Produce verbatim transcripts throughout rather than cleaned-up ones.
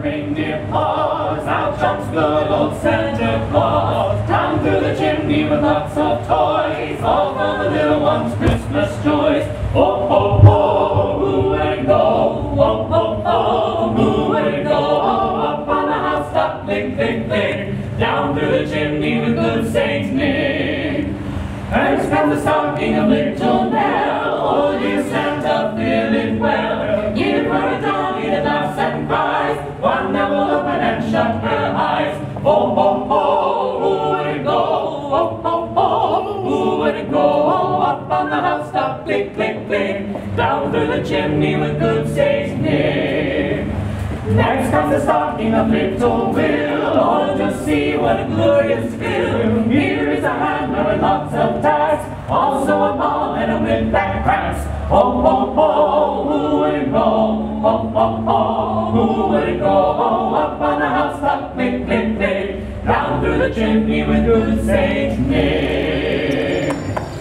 reindeer paws, out jumps good old Santa Claus. Down through the chimney with lots of toys, all for the little ones' Christmas joys. Oh, oh, oh, who would it go? Oh, oh, oh, who would it go? Up on the housetop, clink, clink, clink, down through the chimney with good Saint Nick. First comes the stocking of little Nell. Oh, dear Santa, feeling well. Give her a dolly that laughs and cries, one that will open and shut her eyes. Oh, oh, oh, who would it go? Oh, oh, oh, who would it go? Up on the housetop, click, click, click, down through the chimney with good Saint Nick. Next comes the stocking of little Will. Oh, just see what a glorious fill. Here is a hammer with lots of tacks, also a ball and a whip that cracks. Oh, oh, oh, who would it go? Oh, oh, oh, who would it go? Up on the housetop, click, click, click, down through the chimney with good Saint Nick.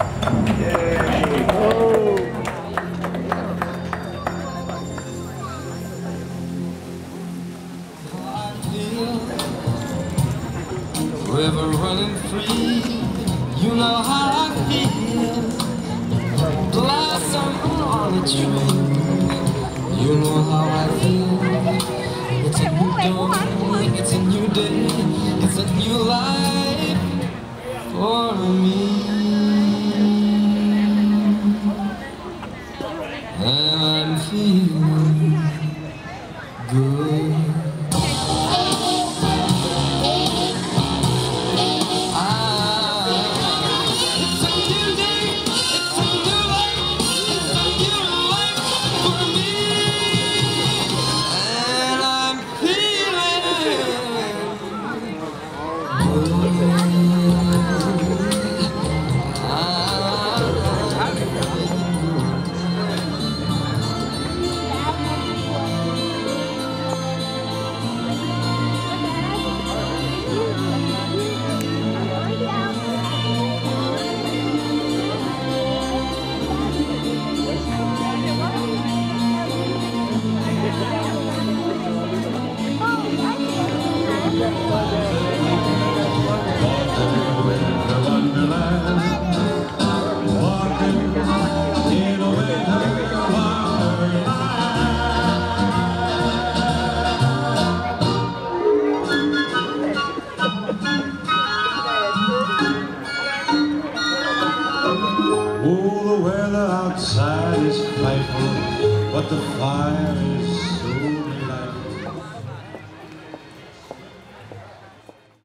River running free, you know how I feel. Blossom on a tree, you know how I feel. It's a new dawn, it's a new day, it's a new life for me. And I'm feeling good.